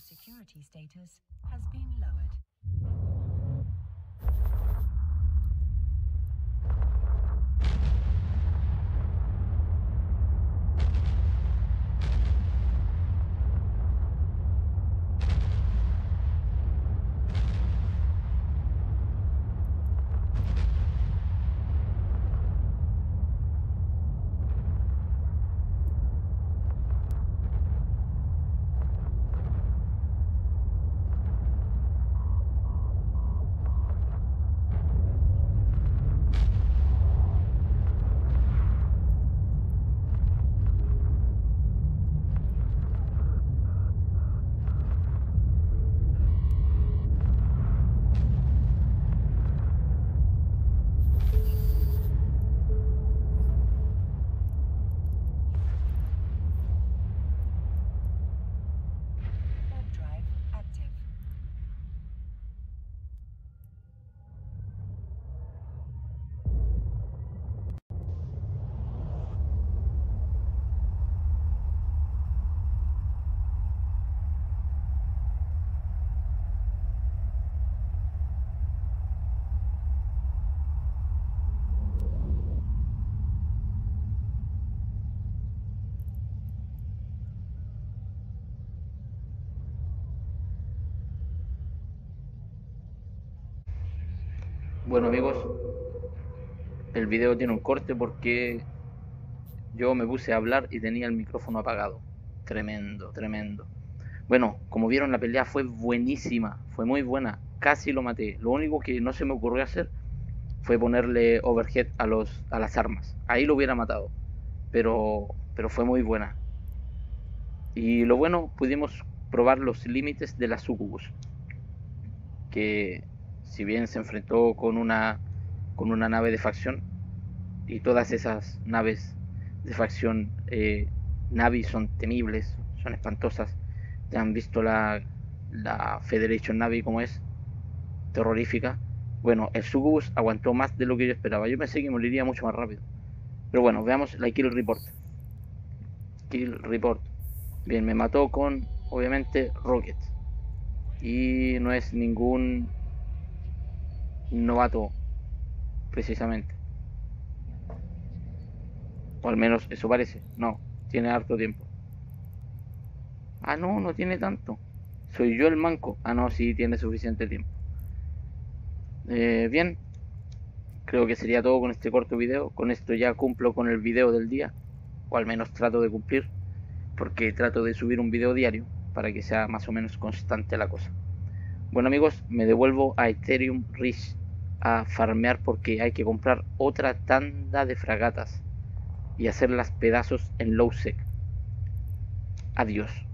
security status has been lowered. Web drive active. Bueno amigos, el video tiene un corte porque yo me puse a hablar y tenía el micrófono apagado. Tremendo, tremendo. Bueno, como vieron la pelea fue buenísima, fue muy buena. Casi lo maté. Lo único que no se me ocurrió hacer fue ponerle overhead a las armas. Ahí lo hubiera matado. Pero fue muy buena. Y lo bueno, pudimos probar los límites de la Succubus. Que si bien se enfrentó con una nave de facción, y todas esas naves de facción Navi son temibles, son espantosas. Ya han visto la Federation Navi como es, terrorífica. Bueno, el Succubus aguantó más de lo que yo esperaba. Yo pensé que moriría mucho más rápido. Pero bueno, veamos la Kill Report. Kill Report. Bien, me mató con, obviamente, Rocket. Y no es ningún novato, precisamente. O al menos eso parece. No, tiene harto tiempo. Ah, no, no tiene tanto. Soy yo el manco. Ah, no, sí, tiene suficiente tiempo. Bien, creo que sería todo con este corto video. Con esto ya cumplo con el video del día. O al menos trato de cumplir. Porque trato de subir un video diario. Para que sea más o menos constante la cosa. Bueno amigos, me devuelvo a Ethereum Reach a farmear porque hay que comprar otra tanda de fragatas y hacerlas pedazos en low sec. Adiós.